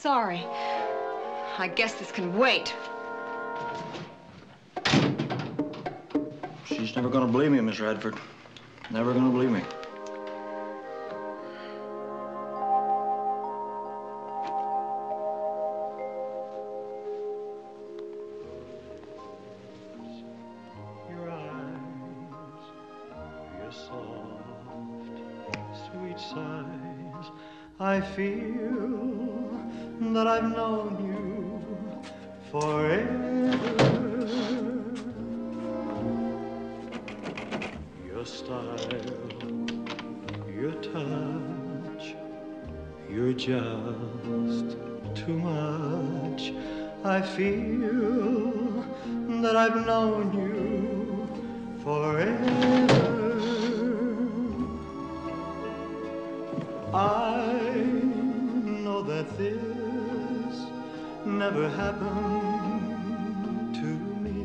sorry. I guess this can wait. She's never gonna believe me, Miss Radford. Never gonna believe me. Your eyes, your soft, sweet sighs. I feel that I've known you forever. Your style, your touch, you're just too much. I feel that I've known you forever. I know that this never happened to me.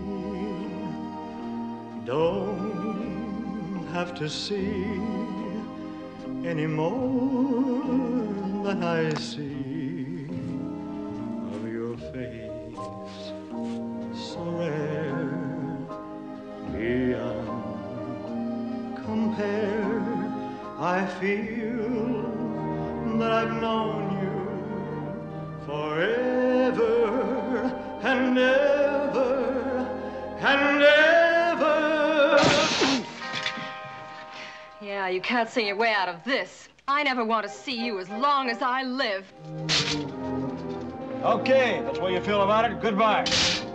Don't have to see any more than I see of your face, so rare, beyond compare. I feel that I've known you forever and ever and ever. Yeah, you can't sing your way out of this. I never want to see you as long as I live. Okay, that's the way you feel about it. Goodbye.